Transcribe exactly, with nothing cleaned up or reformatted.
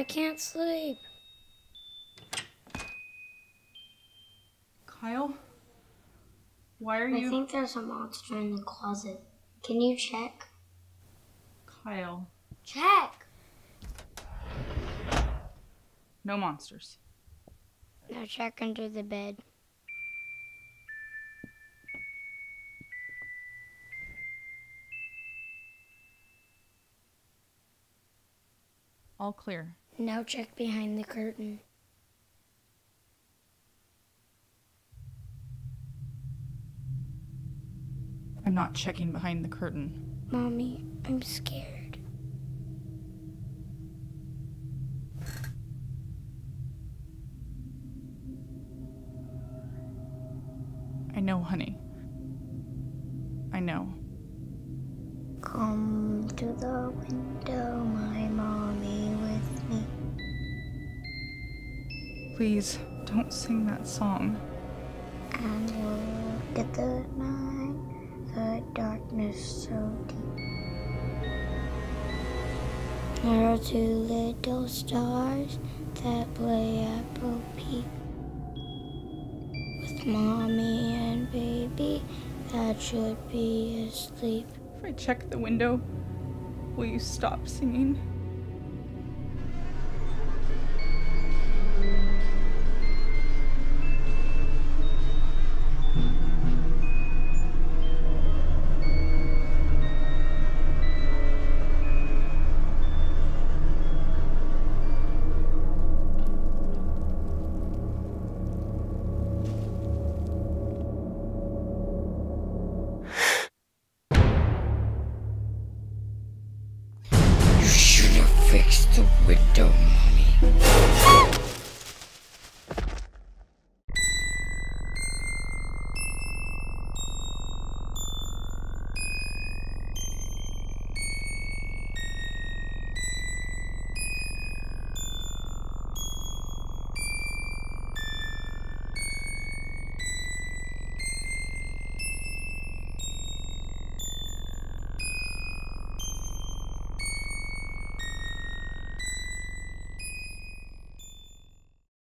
I can't sleep. Kyle? Why are you... I think there's a monster in the closet. Can you check? Kyle. Check! No monsters. Now check under the bed. All clear. Now check behind the curtain. I'm not checking behind the curtain. Mommy, I'm scared. I know, honey. I know. Come to the window, my mommy with me. Please, don't sing that song. And look at the night, the darkness so deep. There are two little stars that play at Bo Peep. With mommy and baby that should be asleep. If I check the window, will you stop singing? Fix the window, mommy.